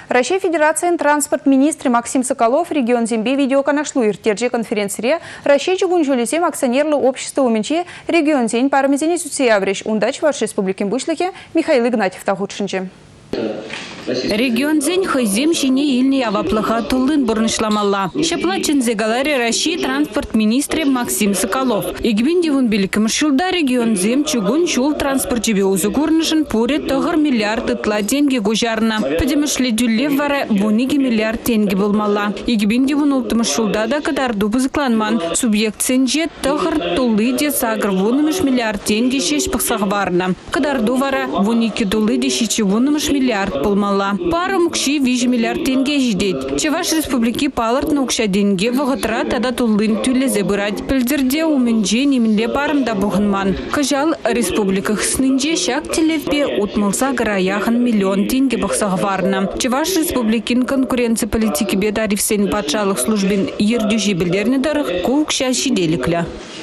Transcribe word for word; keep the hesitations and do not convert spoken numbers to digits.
Россия Федерациян транспорт министры Максим Соколов регион зембе видеоканашлу иртерже конференции Россия чугунжулесем акционерлы общество уменче регион зень парамезене сутсеябреш ундач ваш республикин бушлыке Михаил Игнатьев тахутшинче. Регион зень хайзем шине ильни аваплыха тулын бурнышламалла. Шаплачин зегаларе России транспорт министре Максим Соколов. Игбинди вун биликим шулда регион зем чугун шул транспорт жебе узугурнышын пуре тогыр миллиард ытла деньги гужарна. Падемышле дюлле вара буниги миллиард деньги булмалла. Игбинди вун ултымыш шулда да кадарду бузыкланман. Субъект сенже тогыр тулы де сагр вунымыш миллиард деньги шеш пахсах барна. Кадарду вара вуники тулы де шичи вунымыш миллиард булмалла. Пару мукши виж миллиард тенге ждет. Чеваш республики паларт нукша деньги вагатра тада тулын тюле забирать. Пельдерде уменже немле парам да бухнман. Кажал республиках снынже шак телевпе утмылса гараяхан миллион тенге бахсах варна. Чеваш республикин конкуренция политики бедарив сен патшалых службин ердюжи билдерне дарых кукша шиделикля.